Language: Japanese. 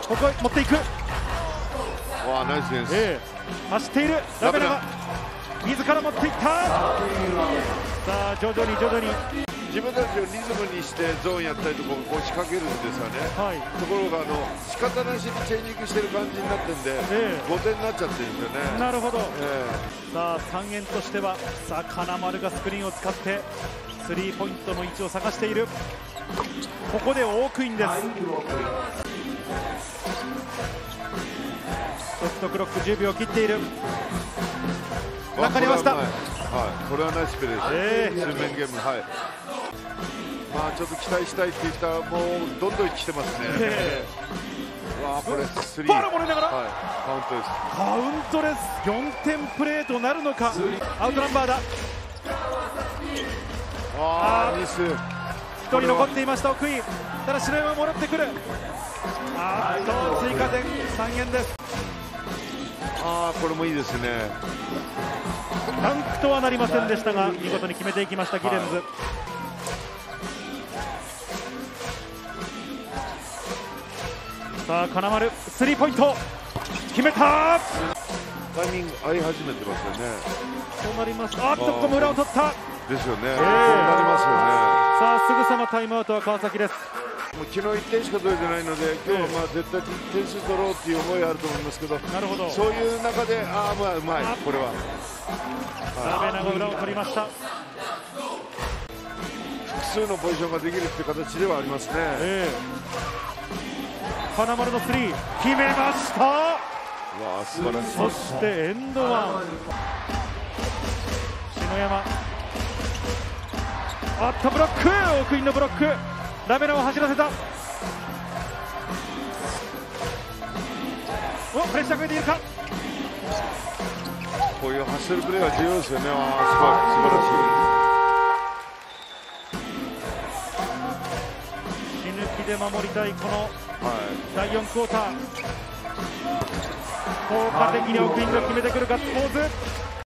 ここ持っていく。 わあ、ナイスです。 走っているラベナが自ら持っていった。さあ徐々に自分たちをリズムにしてゾーンやったりとかこう仕掛けるんですよね、ところが仕方なしにチェンジングしてる感じになってるんで、5点になっちゃってるんですよね。 なるほど、さあ三遠としてはさあ金丸がスクリーンを使ってスリーポイントの位置を探している。ここでオークインです。ショットクロック10秒切っている。中にました。 これはナイスプレーです。水面ゲーム、まあちょっと期待したいって言ったらもうどんどん来てますね。わあ、これスリー。 ファウルもらいながら、 カウントです。 カウントです。4点プレーとなるのか。アウトナンバーだ。 ミス。 1人残っていました奥井。ただ篠山戻ってくる。追加点3円です。 これもいいですね。 ダンクとはなりませんでしたが見事に決めていきましたギレンズ。さあ金丸スリーポイント決めた。 タイミング合い始めてますよね。 そうなります。ここも裏を取ったですよね。そうなりますよね。 さあすぐさまタイムアウトは川崎です。 もう昨日1点しか取れてないので今日は絶対点数取ろうっていう思いあると思いますけど、 なるほど、 そういう中でうまいこれは。 ラベナが裏を取りました。 複数のポジションができるっていう形ではありますね。 金丸のスリー決めました。 わあ、素晴らしい。 そしてエンドワン。篠山ブロック、奥井のブロック、ラベナを走らせた。プレッシャーかけているか。 こういうハッスルプレーは重要ですよね。素晴らしい。死ぬ気で守りたいこの第4クォーター。効果的に奥井が決めてくるガッツポーズ。